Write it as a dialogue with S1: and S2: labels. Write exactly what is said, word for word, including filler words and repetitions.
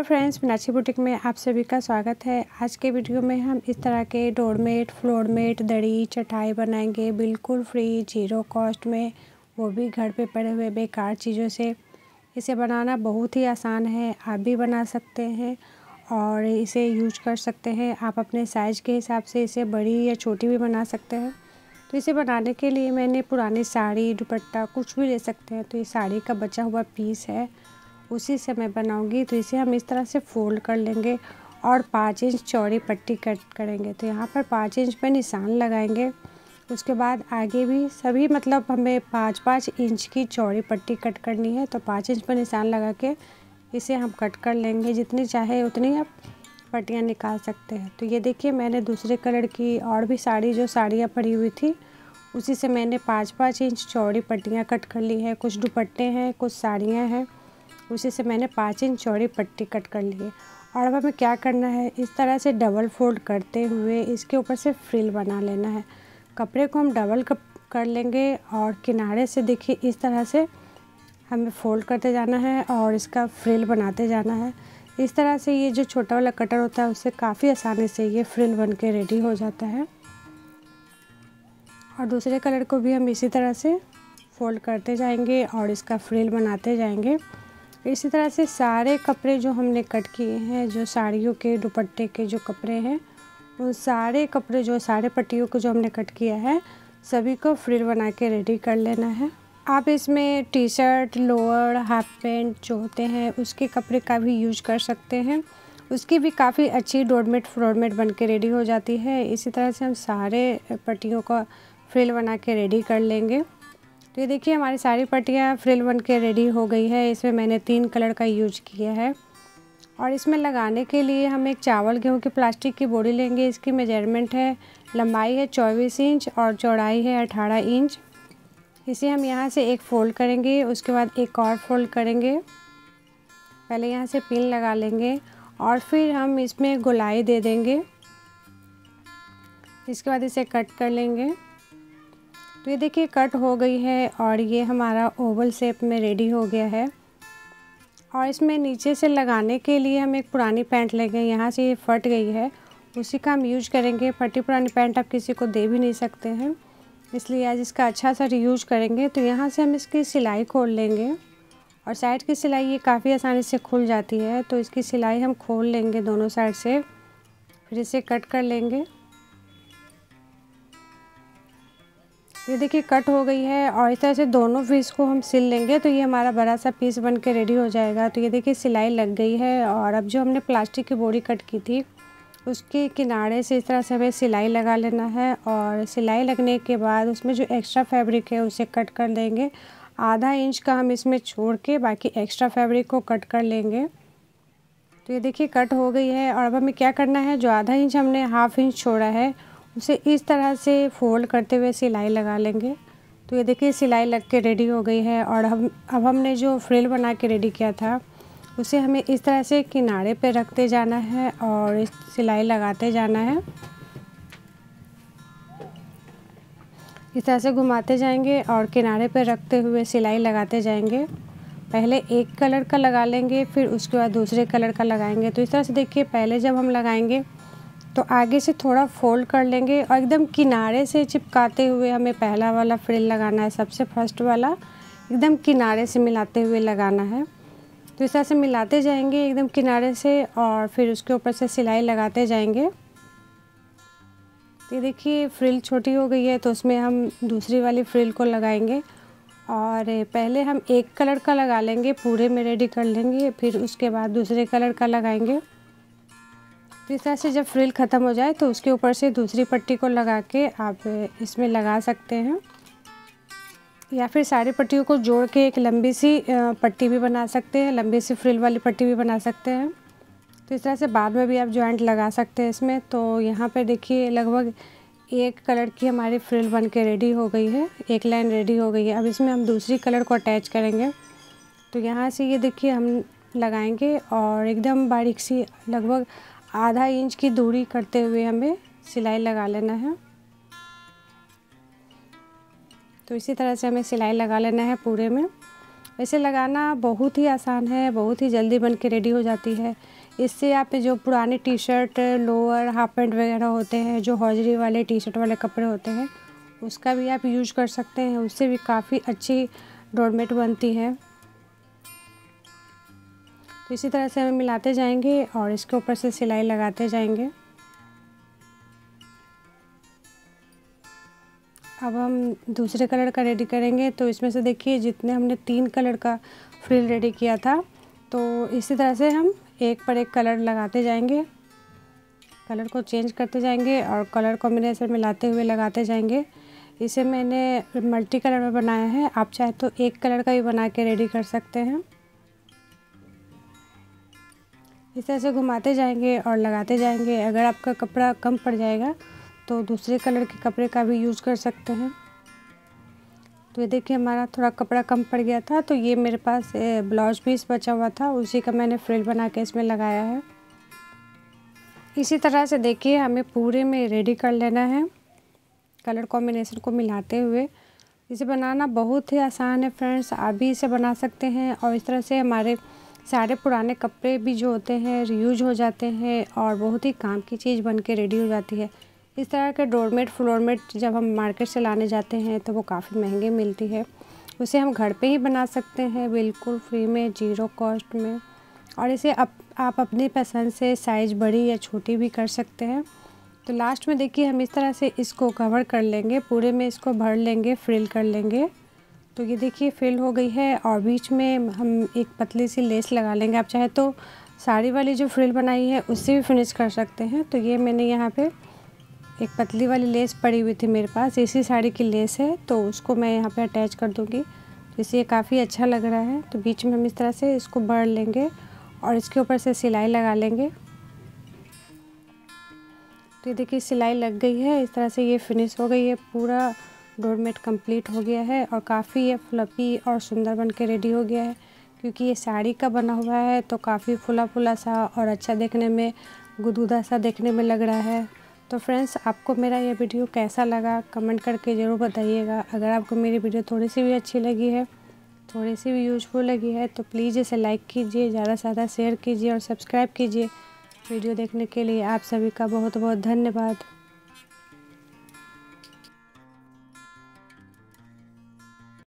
S1: Hello friends, Meenakshi boutique में आप सभी का स्वागत है। आज के वीडियो में हम इस तरह के डोरमेट, फ्लोर मेट, दरी, चटाई बनाएंगे बिल्कुल फ्री, जीरो कॉस्ट में, वो भी घर पे पड़े हुए बेकार चीज़ों से। इसे बनाना बहुत ही आसान है, आप भी बना सकते हैं और इसे यूज कर सकते हैं। आप अपने साइज़ के हिसाब से इसे बड़ी या छोटी भी बना सकते हैं। तो इसे बनाने के लिए मैंने पुरानी साड़ी, दुपट्टा कुछ भी ले सकते हैं। तो ये साड़ी का बचा हुआ पीस है, उसी से मैं बनाऊंगी। तो इसे हम इस तरह से फोल्ड कर लेंगे और पाँच इंच चौड़ी पट्टी कट करेंगे। तो यहाँ पर पाँच इंच पे निशान लगाएंगे। उसके बाद आगे भी सभी मतलब हमें पाँच पाँच इंच की चौड़ी पट्टी कट करनी है। तो पाँच इंच पर निशान लगा के इसे हम कट कर लेंगे। जितनी चाहे उतनी आप पट्टियाँ निकाल सकते हैं। तो ये देखिए, मैंने दूसरे कलर की और भी साड़ी जो साड़ियाँ पड़ी हुई थी उसी से मैंने पाँच पाँच इंच चौड़ी पट्टियाँ कट कर ली है। कुछ दुपट्टे हैं, कुछ साड़ियाँ हैं, उसी से मैंने पाँच इंच चौड़ी पट्टी कट कर ली है। और अब हमें क्या करना है, इस तरह से डबल फोल्ड करते हुए इसके ऊपर से फ्रिल बना लेना है। कपड़े को हम डबल कर लेंगे और किनारे से देखिए इस तरह से हमें फोल्ड करते जाना है और इसका फ्रिल बनाते जाना है। इस तरह से ये जो छोटा वाला कटर होता है उससे काफ़ी आसानी से ये फ्रिल बन के रेडी हो जाता है। और दूसरे कलर को भी हम इसी तरह से फोल्ड करते जाएंगे और इसका फ्रिल बनाते जाएंगे। इसी तरह से सारे कपड़े जो हमने कट किए हैं, जो साड़ियों के, दुपट्टे के जो कपड़े हैं, उन सारे कपड़े जो सारे पट्टियों को जो हमने कट किया है सभी को फ्रिल बना के रेडी कर लेना है। आप इसमें T shirt, lower, half pant जो होते हैं उसके कपड़े का भी यूज कर सकते हैं। उसकी भी काफ़ी अच्छी डोरमेट, फ्लोरमेट बन के रेडी हो जाती है। इसी तरह से हम सारे पट्टियों का फ्रिल बना के रेडी कर लेंगे। तो ये देखिए, हमारी सारी पट्टियाँ फ्रिल बन के रेडी हो गई है। इसमें मैंने तीन कलर का यूज किया है। और इसमें लगाने के लिए हम एक चावल गेहूँ की प्लास्टिक की बोरी लेंगे। इसकी मेजरमेंट है, लंबाई है चौबीस इंच और चौड़ाई है अठारह इंच। इसे हम यहाँ से एक फ़ोल्ड करेंगे, उसके बाद एक और फोल्ड करेंगे। पहले यहाँ से पिन लगा लेंगे और फिर हम इसमें गोलाई दे देंगे। इसके बाद इसे कट कर लेंगे। तो ये देखिए कट हो गई है और ये हमारा ओवल शेप में रेडी हो गया है। और इसमें नीचे से लगाने के लिए हम एक पुरानी पैंट लेंगे। यहाँ से ये फट गई है, उसी का हम यूज करेंगे। फटी पुरानी पैंट आप किसी को दे भी नहीं सकते हैं, इसलिए आज इसका अच्छा सा यूज करेंगे। तो यहाँ से हम इसकी सिलाई खोल लेंगे और साइड की सिलाई ये काफ़ी आसानी से खुल जाती है। तो इसकी सिलाई हम खोल लेंगे दोनों साइड से, फिर इसे कट कर लेंगे। ये देखिए कट हो गई है और इस तरह से दोनों पीस को हम सिल लेंगे तो ये हमारा बड़ा सा पीस बन के रेडी हो जाएगा। तो ये देखिए सिलाई लग गई है। और अब जो हमने प्लास्टिक की बोरी कट की थी उसके किनारे से इस तरह से हमें सिलाई लगा लेना है। और सिलाई लगने के बाद उसमें जो एक्स्ट्रा फैब्रिक है उसे कट कर लेंगे। आधा इंच का हम इसमें छोड़ के बाकी एक्स्ट्रा फैब्रिक को कट कर लेंगे। तो ये देखिए कट हो गई है। और अब हमें क्या करना है, जो आधा इंच हमने हाफ इंच छोड़ा है उसे इस तरह से फोल्ड करते हुए सिलाई लगा लेंगे। तो ये देखिए सिलाई लग के रेडी हो गई है। और हम अब हमने जो फ्रिल बना के रेडी किया था उसे हमें इस तरह से किनारे पे रखते जाना है और इस सिलाई लगाते जाना है। इस तरह से घुमाते जाएंगे और किनारे पे रखते हुए सिलाई लगाते जाएंगे। पहले एक कलर का लगा लेंगे, फिर उसके बाद दूसरे कलर का लगाएंगे। तो इस तरह से देखिए, पहले जब हम लगाएंगे तो आगे से थोड़ा फोल्ड कर लेंगे और एकदम किनारे से चिपकाते हुए हमें पहला वाला फ्रिल लगाना है। सबसे फर्स्ट वाला एकदम किनारे से मिलाते हुए लगाना है। तो इस तरह से मिलाते जाएंगे एकदम किनारे से और फिर उसके ऊपर से सिलाई लगाते जाएंगे। ये देखिए फ्रिल छोटी हो गई है तो उसमें हम दूसरी वाली फ्रिल को लगाएंगे। और पहले हम एक कलर का लगा लेंगे, पूरे में रेडी कर लेंगे, फिर उसके बाद दूसरे कलर का लगाएंगे। तो इस तरह से जब फ्रिल ख़त्म हो जाए तो उसके ऊपर से दूसरी पट्टी को लगा के आप इसमें लगा सकते हैं, या फिर सारी पट्टियों को जोड़ के एक लंबी सी पट्टी भी बना सकते हैं, लंबी सी फ्रिल वाली पट्टी भी बना सकते हैं। तो इस तरह से बाद में भी आप जॉइंट लगा सकते हैं इसमें। तो यहाँ पे देखिए लगभग एक कलर की हमारी फ्रिल बन के रेडी हो गई है, एक लाइन रेडी हो गई है। अब इसमें हम दूसरी कलर को अटैच करेंगे। तो यहाँ से ये देखिए हम लगाएंगे और एकदम बारीक सी लगभग आधा इंच की दूरी करते हुए हमें सिलाई लगा लेना है। तो इसी तरह से हमें सिलाई लगा लेना है पूरे में। वैसे लगाना बहुत ही आसान है, बहुत ही जल्दी बन के रेडी हो जाती है। इससे आप जो पुराने T shirt, lower, half pant वगैरह होते हैं, जो हौजरी वाले टी शर्ट वाले कपड़े होते हैं, उसका भी आप यूज कर सकते हैं। उससे भी काफ़ी अच्छी डोरमेट बनती है। तो इसी तरह से हम मिलाते जाएंगे और इसके ऊपर से सिलाई लगाते जाएंगे। अब हम दूसरे कलर का रेडी करेंगे। तो इसमें से देखिए जितने हमने तीन कलर का फ्रिल रेडी किया था, तो इसी तरह से हम एक पर एक कलर लगाते जाएंगे, कलर को चेंज करते जाएंगे और कलर कॉम्बिनेशन मिलाते हुए लगाते जाएंगे। इसे मैंने मल्टी कलर में बनाया है, आप चाहे तो एक कलर का भी बना के रेडी कर सकते हैं। इस तरह से घुमाते जाएंगे और लगाते जाएंगे। अगर आपका कपड़ा कम पड़ जाएगा तो दूसरे कलर के कपड़े का भी यूज़ कर सकते हैं। तो ये देखिए हमारा थोड़ा कपड़ा कम पड़ गया था, तो ये मेरे पास ब्लाउज पीस बचा हुआ था, उसी का मैंने फ्रिल बना के इसमें लगाया है। इसी तरह से देखिए हमें पूरे में रेडी कर लेना है, कलर कॉम्बिनेशन को मिलाते हुए। इसे बनाना बहुत ही आसान है फ्रेंड्स, आप भी इसे बना सकते हैं। और इस तरह से हमारे सारे पुराने कपड़े भी जो होते हैं रीयूज हो जाते हैं और बहुत ही काम की चीज़ बन के रेडी हो जाती है। इस तरह के डोरमेट, फ्लोरमेट जब हम मार्केट से लाने जाते हैं तो वो काफ़ी महंगे मिलती है। उसे हम घर पे ही बना सकते हैं बिल्कुल फ्री में, ज़ीरो कॉस्ट में। और इसे आप, आप अपनी पसंद से साइज़ बड़ी या छोटी भी कर सकते हैं। तो लास्ट में देखिए हम इस तरह से इसको कवर कर लेंगे, पूरे में इसको भर लेंगे, फ्रिल कर लेंगे। तो ये देखिए फिल हो गई है और बीच में हम एक पतली सी लेस लगा लेंगे। आप चाहे तो साड़ी वाली जो फ्रिल बनाई है उससे भी फिनिश कर सकते हैं। तो ये मैंने यहाँ पे एक पतली वाली लेस पड़ी हुई थी मेरे पास, इसी साड़ी की लेस है, तो उसको मैं यहाँ पे अटैच कर दूँगी। तो इससे ये काफ़ी अच्छा लग रहा है। तो बीच में हम इस तरह से इसको भर लेंगे और इसके ऊपर से सिलाई लगा लेंगे। तो ये देखिए सिलाई लग गई है, इस तरह से ये फिनिश हो गई है, पूरा डोरमेट कंप्लीट हो गया है और काफ़ी ये फ्लफ़ी और सुंदर बन के रेडी हो गया है। क्योंकि ये साड़ी का बना हुआ है तो काफ़ी फुला फुला सा और अच्छा देखने में, गुदगुदा सा देखने में लग रहा है। तो फ्रेंड्स, आपको मेरा ये वीडियो कैसा लगा कमेंट करके ज़रूर बताइएगा। अगर आपको मेरी वीडियो थोड़ी सी भी अच्छी लगी है, थोड़ी सी भी यूज़फुल लगी है, तो प्लीज़ इसे लाइक कीजिए, ज़्यादा से ज़्यादा शेयर कीजिए और सब्सक्राइब कीजिए। वीडियो देखने के लिए आप सभी का बहुत बहुत धन्यवाद।